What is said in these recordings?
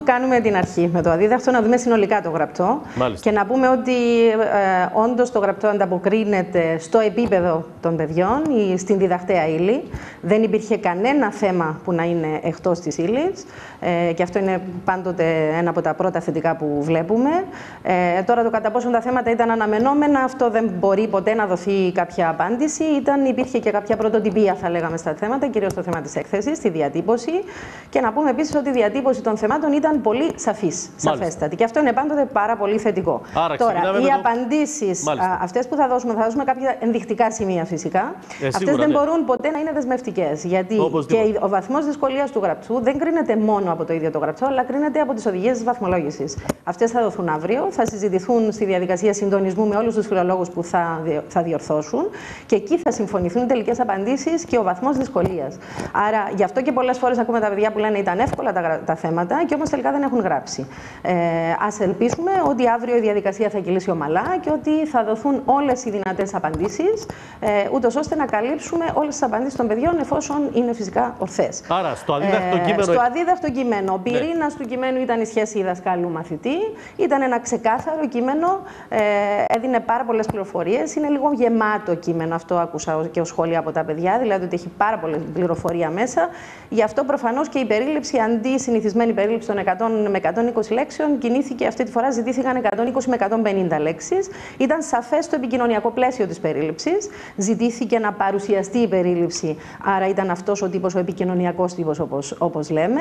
κάνουμε την αρχή με το αδίδακτο, να δούμε συνολικά το γραπτό. Μάλιστα. Και να πούμε ότι όντως το γραπτό ανταποκρίνεται στο επίπεδο των παιδιών ή στην διδακτέα ύλη. Δεν υπήρχε κανένα θέμα που να είναι εκτός της ύλης. Και αυτό είναι πάντοτε ένα από τα πρώτα θετικά που βλέπουμε. Τώρα, το κατά πόσο τα θέματα ήταν αναμενόμενα, αυτό δεν μπορεί ποτέ να δοθεί κάποια απάντηση. Υπήρχε και κάποια πρωτοτυπία, θα λέγαμε, στα θέματα, κυρίως στο θέμα της έκθεσης, τη διατύπωση. Και να πούμε επίσης ότι η διατύπωση των θεμάτων ήταν πολύ σαφέστατη. Και αυτό είναι πάντοτε πάρα πολύ θετικό. Άρα, τώρα, οι απαντήσεις αυτές που θα δώσουμε κάποια ενδεικτικά σημεία φυσικά. Αυτές δεν μπορούν ποτέ να είναι δεσμευτικές. Γιατί και ο βαθμός δυσκολίας του γραπτού δεν κρίνεται μόνο από το ίδιο το γραπτό, αλλά κρίνεται από τις οδηγίες της βαθμολόγησης. Αυτές θα δοθούν αύριο, θα συζητηθούν στη διαδικασία συντονισμού με όλους τους φιλολόγους που θα διορθώσουν και εκεί θα συμφωνηθούν οι τελικές απαντήσεις και ο βαθμός δυσκολίας. Άρα, γι' αυτό και πολλές φορές ακούμε τα παιδιά που λένε ήταν εύκολα τα θέματα και όμως τελικά δεν έχουν γράψει. Ας ελπίσουμε ότι αύριο η διαδικασία θα κυλήσει ομαλά και ότι θα δοθούν όλες οι δυνατές απαντήσεις, ούτως ώστε να καλύψουμε όλες τις απαντήσεις των παιδιών, εφόσον είναι φυσικά ορθές. Άρα, στο αδίδακτο κείμενο. Στο αδίδακτο κείμενο, ο πυρήνας του κειμένου ήταν η σχέση δασκάλου-μαθητή. Ήταν ένα ξεκάθαρο κείμενο, έδινε πάρα πολλές πληροφορίες. Είναι λίγο γεμάτο κείμενο, αυτό άκουσα και ως σχόλια από τα παιδιά, δηλαδή ότι έχει πάρα πολλή πληροφορία μέσα. Γι' αυτό προφανώς και η περίληψη, αντί συνηθισμένη περίληψη των 100 με 120 λέξεων, κινήθηκε αυτή τη φορά, ζητήθηκαν 120 με 150 λέξεις. Ήταν σαφές το επικοινωνιακό πλαίσιο της περίληψης. Ζητήθηκε να παρουσιαστεί η περίληψη, άρα ήταν αυτός ο τύπος, ο επικοινωνιακός τύπος, όπως λέμε.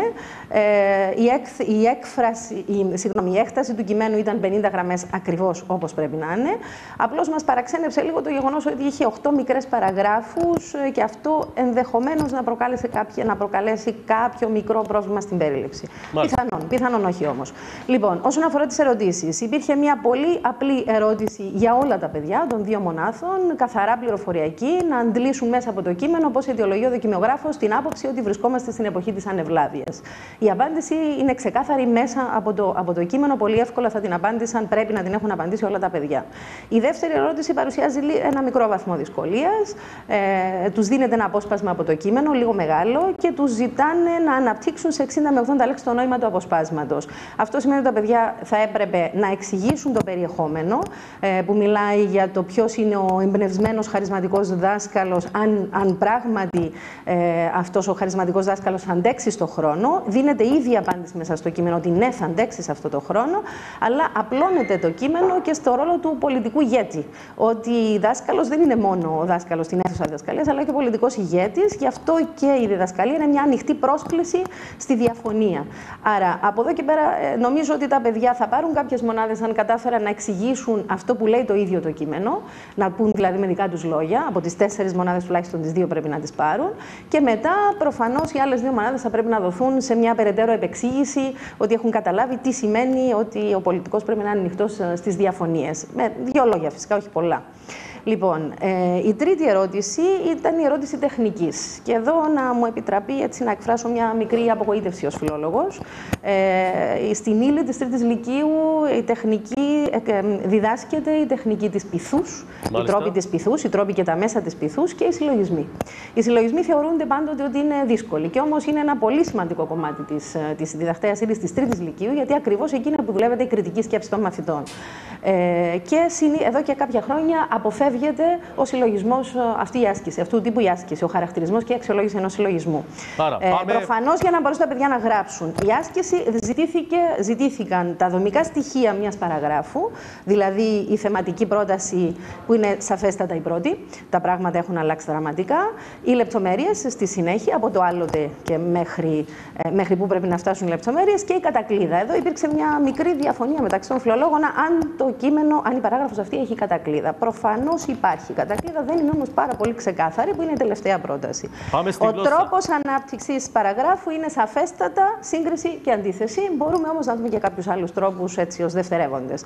Η έκταση του κειμένου ήταν 50 γραμμές ακριβώς όπως πρέπει να είναι. Απλώς μας παραξένεψε λίγο το γεγονός ότι είχε 8 μικρές παραγράφους και αυτό ενδεχομένως να προκαλέσει κάποιο μικρό πρόβλημα στην περίληψη. Πιθανόν όχι όμως. Λοιπόν, όσον αφορά τις ερωτήσεις, υπήρχε μια πολύ απλή ερώτηση για όλα τα παιδιά των 2 μονάδων, καθαρά πληροφοριακή, να αντλήσουν μέσα από το κείμενο πώς αιτιολογεί ο δοκιμιογράφος την άποψη ότι βρισκόμαστε στην εποχή της ανευλάβειας. Η απάντηση είναι ξεκάθαρη μέσα από το κείμενο, πολύ εύκολα θα την απάντησαν, πρέπει να την έχουν απαντήσει όλα τα παιδιά. Η δεύτερη ερώτηση παρουσιάζει ένα μικρό βαθμό δυσκολίας. Τους δίνεται ένα απόσπασμα από το κείμενο, λίγο μεγάλο, και τους ζητάνε να αναπτύξουν σε 60 με 80 λέξεις το νόημα του αποσπάσματος. Αυτό σημαίνει ότι τα παιδιά θα έπρεπε να εξηγήσουν το περιεχόμενο, που μιλάει για το ποιος είναι ο εμπνευσμένος χαρισματικός δάσκαλος, αν πράγματι αυτός ο χαρισματικός δάσκαλος αντέξει στον χρόνο. Δίνεται ήδη η απάντηση μέσα στο κείμενο ότι ναι, θα αντέξει σε αυτό το χρόνο, αλλά απλώνεται το κείμενο και στο ρόλο του πολιτικού ηγέτη. Ότι δάσκαλος δεν είναι μόνο ο δάσκαλος στην αίθουσα διδασκαλίας, αλλά και ο πολιτικός ηγέτης. Γι' αυτό και η διδασκαλία είναι μια ανοιχτή πρόσκληση στη διαφωνία. Άρα, από εδώ και πέρα, νομίζω ότι τα παιδιά θα πάρουν κάποιες μονάδες αν κατάφεραν να εξηγήσουν αυτό που λέει το ίδιο το κείμενο, να πούν δηλαδή με δικά τους λόγια. Από τις 4 μονάδες τουλάχιστον τις 2 πρέπει να τις πάρουν. Και μετά, προφανώς, οι άλλες 2 μονάδες θα πρέπει να δοθούν σε μια περαιτέρω επεξήγηση, ότι έχουν καταλάβει τι σημαίνει ότι ο πολιτικός πρέπει να είναι ανοιχτός στις διαφωνίες. Με 2 λόγια φυσικά, όχι πολλά. Λοιπόν, η τρίτη ερώτηση ήταν η ερώτηση τεχνικής. Και εδώ να μου επιτραπεί έτσι να εκφράσω μια μικρή απογοήτευση ως φιλόλογος. Στην ύλη της τρίτης λυκείου η τεχνική διδάσκεται, η τεχνική της πυθούς, οι τρόποι της πυθούς, οι τρόποι και τα μέσα της πυθούς και οι συλλογισμοί. Οι συλλογισμοί θεωρούνται πάντοτε ότι είναι δύσκολοι και όμως είναι ένα πολύ σημαντικό κομμάτι της διδακτέας ύλης της τρίτης λυκείου, γιατί ακριβώς εκεί είναι που δουλεύεται η κριτική σκέψη των μαθητών. Και εδώ και κάποια χρόνια αποφεύγεται ο συλλογισμός, αυτή η άσκηση, αυτού του τύπου η άσκηση, ο χαρακτηρισμός και η αξιολόγηση ενός συλλογισμού. Προφανώς για να μπορέσουν τα παιδιά να γράψουν η άσκηση, ζητήθηκαν τα δομικά στοιχεία μιας παραγράφου, δηλαδή η θεματική πρόταση που είναι σαφέστατα η πρώτη, τα πράγματα έχουν αλλάξει δραματικά, οι λεπτομέρειες στη συνέχεια, από το άλλοτε και μέχρι που πρέπει να φτάσουν οι λεπτομέρειες, και η κατακλείδα. Εδώ υπήρξε μια μικρή διαφωνία μεταξύ των φιλολόγων αν το κείμενο, αν η παράγραφος αυτή έχει κατακλείδα. Προφανώς υπάρχει κατακλείδα, δεν είναι όμως πάρα πολύ ξεκάθαρη, που είναι η τελευταία πρόταση. Ο τρόπος ανάπτυξης παραγράφου είναι σαφέστατα σύγκριση και αντίθεση. Μπορούμε όμως να δούμε και κάποιους άλλους τρόπους έτσι ως δευτερεύοντες.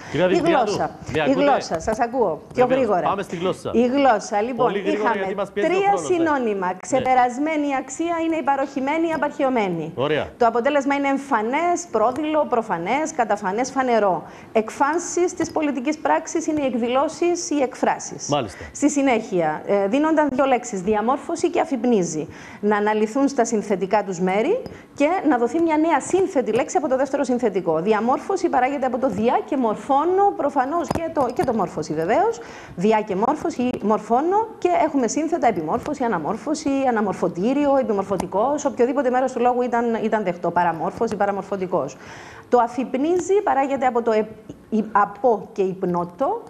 Η γλώσσα, σας ακούω πιο γρήγορα. Πάμε στη γλώσσα. Η γλώσσα, λοιπόν, είχαμε 3 συνώνυμα. Ξεπερασμένη αξία είναι η παροχημένη, η απαρχαιωμένη. Το αποτέλεσμα είναι εμφανές, πρόδειλο, προφανές, καταφανές, φανερό. Εκφάνσεις της της πολιτικής πράξης είναι οι εκδηλώσεις, οι εκφράσεις. Μάλιστα. Στη συνέχεια, δίνονταν δύο λέξεις, διαμόρφωση και αφυπνίζει, να αναλυθούν στα συνθετικά τους μέρη και να δοθεί μια νέα σύνθετη λέξη από το δεύτερο συνθετικό. Διαμόρφωση παράγεται από το διά και μορφώνω, προφανώς και το μόρφωση βεβαίως. Διά και μόρφωση, μορφώνω και έχουμε σύνθετα επιμόρφωση, αναμόρφωση, αναμορφωτήριο, επιμορφωτικός, οποιοδήποτε μέρος του λόγου ήταν δεχτό. Παραμόρφωση, παραμορφωτικός. Το αφυπνίζει παράγεται από το από και υπνότο.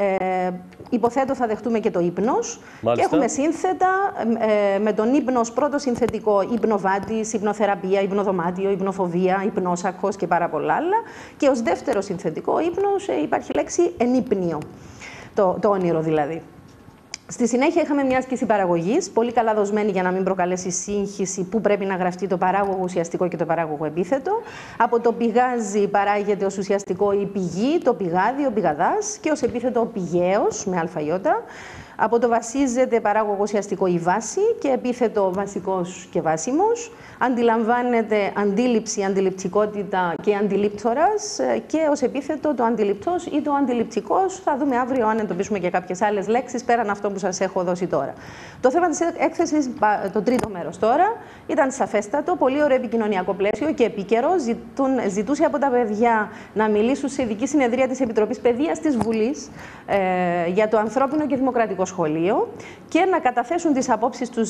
Υποθέτω θα δεχτούμε και το ύπνος. Και έχουμε σύνθετα με τον ύπνο ως πρώτο συνθετικό υπνοβάτης, υπνοθεραπεία, υπνοδωμάτιο, υπνοφοβία, υπνόσακος και πάρα πολλά άλλα. Και ως δεύτερο συνθετικό ύπνος υπάρχει λέξη ενύπνιο, το όνειρο δηλαδή. Στη συνέχεια είχαμε μια άσκηση παραγωγής, πολύ καλά δοσμένη για να μην προκαλέσει σύγχυση που πρέπει να γραφτεί το παράγωγο ουσιαστικό και το παράγωγο επίθετο. Από το πηγάζει παράγεται ως ουσιαστικό η πηγή, το πηγάδι, ο πηγαδάς και ως επίθετο ο πηγαίος με αλφα-ιώτα. Από το βασίζεται παράγωγο ουσιαστικό η βάση και επίθετο βασικός και βάσιμος. Αντιλαμβάνεται αντίληψη, αντιληπτικότητα και αντιλήπτορας και ως επίθετο το αντιληπτός ή το αντιληπτικός. Θα δούμε αύριο αν εντοπίσουμε και κάποιες άλλες λέξεις πέραν αυτό που σας έχω δώσει τώρα. Το θέμα της έκθεσης, το τρίτο μέρος τώρα, ήταν σαφέστατο, πολύ ωραίο επικοινωνιακό πλαίσιο και επίκαιρο. Ζητούσε από τα παιδιά να μιλήσουν σε ειδική συνεδρία της Επιτροπής Παιδείας της Βουλής για το ανθρώπινο και δημοκρατικό σχολείο και να καταθέσουν τις απόψεις τους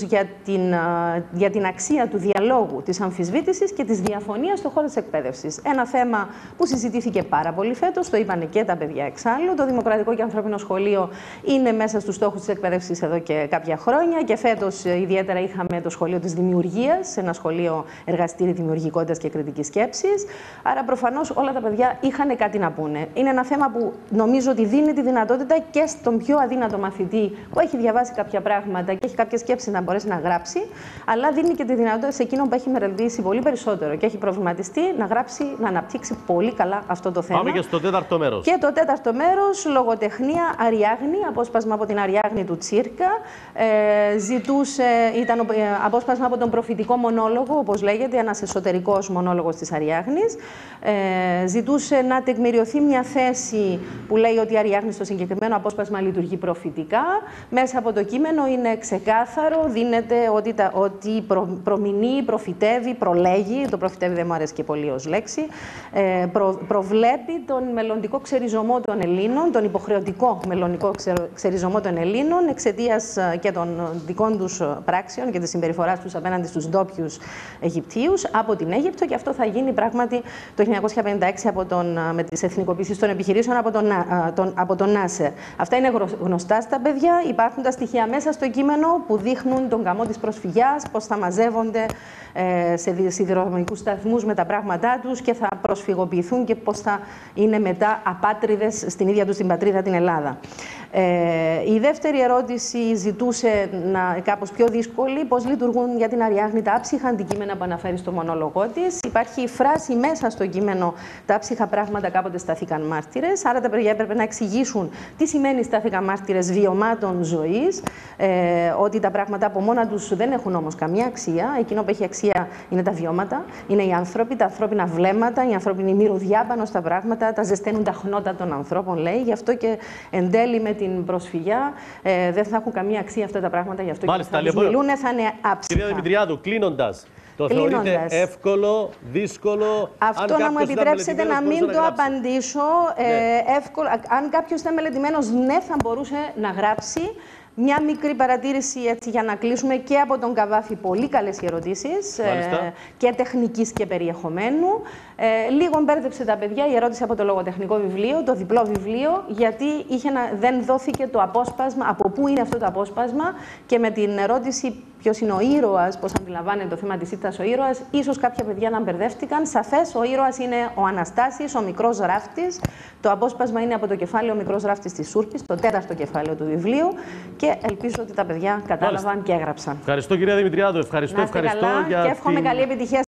για την αξία του διαλόγου, της αμφισβήτησης και της διαφωνίας στον χώρο της εκπαίδευσης. Ένα θέμα που συζητήθηκε πάρα πολύ φέτος, το είπαν και τα παιδιά εξάλλου. Το δημοκρατικό και ανθρώπινο σχολείο είναι μέσα στους στόχους της εκπαίδευσης εδώ και κάποια χρόνια και φέτος ιδιαίτερα είχαμε το σχολείο της δημιουργίας, ένα σχολείο εργαστήρι δημιουργικότητας και κριτικής σκέψης. Άρα προφανώς όλα τα παιδιά είχαν κάτι να πούνε. Είναι ένα θέμα που νομίζω ότι δίνει τη δυνατότητα και στον πιο αδύνατο μαθητή που έχει διαβάσει κάποια πράγματα και έχει κάποια σκέψη να μπορέσει να γράψει, αλλά δίνει και τη δυνατότητα σε εκείνον που έχει μελετήσει πολύ περισσότερο και έχει προβληματιστεί να γράψει, να αναπτύξει πολύ καλά αυτό το θέμα. Πάμε και στο τέταρτο μέρος. Και το τέταρτο μέρος, λογοτεχνία Αριάγνη, απόσπασμα από την Αριάγνη του Τσίρκα. Ήταν απόσπασμα από τον προφητικό μονόλογο, όπως λέγεται, ένας εσωτερικός μονόλογος της Αριάγνης. Ζητούσε να τεκμηριωθεί μια θέση που λέει ότι η Αριάγνη στο συγκεκριμένο απόσπασμα λειτουργεί προφητικά. Μέσα από το κείμενο είναι ξεκάθαρο, δίνεται ότι προμηνεί, προφητεύει, προλέγει, το προφητεύει δεν μου αρέσει και πολύ ως λέξη, προβλέπει τον μελλοντικό ξεριζωμό των Ελλήνων, τον υποχρεωτικό μελλοντικό ξεριζωμό των Ελλήνων, εξαιτίας και των δικών τους πράξεων και της συμπεριφοράς τους απέναντι στους ντόπιους Αιγυπτίους από την Αίγυπτο, και αυτό θα γίνει πράγματι το 1956 με τις εθνικοποίησεις των επιχειρήσεων από τον Νάσερ. Αυτά είναι γνωστά στα παιδιά. Υπάρχουν τα στοιχεία μέσα στο κείμενο που δείχνουν τον καμό της προσφυγιάς, πώς θα μαζεύονται σε σιδηροδρομικούς σταθμούς με τα πράγματά τους και θα προσφυγοποιηθούν και πώς θα είναι μετά απάτριδες στην ίδια τους την πατρίδα, την Ελλάδα. Η δεύτερη ερώτηση ζητούσε κάπως πιο δύσκολη, πώς λειτουργούν για την Αριάγνη τα άψυχα αντικείμενα που αναφέρει στο μονόλογό της. Υπάρχει η φράση μέσα στο κείμενο «Τα άψυχα πράγματα κάποτε στάθηκαν μάρτυρες», άρα τα παιδιά έπρεπε να εξηγήσουν τι σημαίνει στάθηκαν μάρτυρες βιωμάτων ζωής, ότι τα πράγματα από μόνα τους δεν έχουν όμως καμία αξία. Εκείνο που έχει αξία είναι τα βιώματα, είναι οι άνθρωποι, τα ανθρώπινα βλέμματα, η ανθρώπινη μυρωδιά πάνω στα πράγματα, τα ζεσταίνουν τα χνότα των ανθρώπων, λέει. Γι' αυτό και εν τέλει με την προσφυγιά δεν θα έχουν καμία αξία αυτά τα πράγματα. Γι' αυτό μάλιστα, και θα μιλούν, θα είναι άψυχα. Κυρία Δημητριάδου, κλείνοντας, το θεωρείτε εύκολο, δύσκολο? Αυτό να μου επιτρέψετε να μην το απαντήσω. Εύκολο. Αν κάποιος ήταν μελετημένος, ναι, θα μπορούσε να γράψει. Μια μικρή παρατήρηση έτσι για να κλείσουμε και από τον Καβάφη. Πολύ καλές οι ερωτήσεις και τεχνικής και περιεχομένου. Λίγο μπέρδεψε τα παιδιά η ερώτηση από το λογοτεχνικό βιβλίο, το διπλό βιβλίο, γιατί δεν δόθηκε το απόσπασμα, από πού είναι αυτό το απόσπασμα, και με την ερώτηση ποιος είναι ο ήρωας, πώς αντιλαμβάνεται το θέμα της ήττας ο ήρωας, ίσως κάποια παιδιά να μπερδεύτηκαν. Σαφές, ο ήρωας είναι ο Αναστάσης, ο μικρός ράφτης. Το απόσπασμα είναι από το κεφάλαιο «Ο μικρός ράφτης της Σούρπης», το τέταρτο κεφάλαιο του βιβλίου, και ελπίζω ότι τα παιδιά κατάλαβαν και έγραψαν. Ευχαριστώ, κυρία Δημητριάδου. Ευχαριστώ καλά, για και εύχομαι καλή επιτυχία.